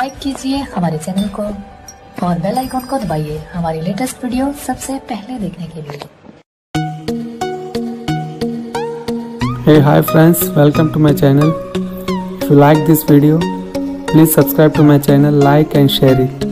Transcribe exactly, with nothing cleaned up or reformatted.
Subscribe कीजिए हमारे channel को और बेल आइकन को दबाइए हमारी लेटेस्ट वीडियो सबसे पहले देखने के लिए। Hey, hi friends, welcome to my channel. If you like this video, please subscribe to my channel, like and share it.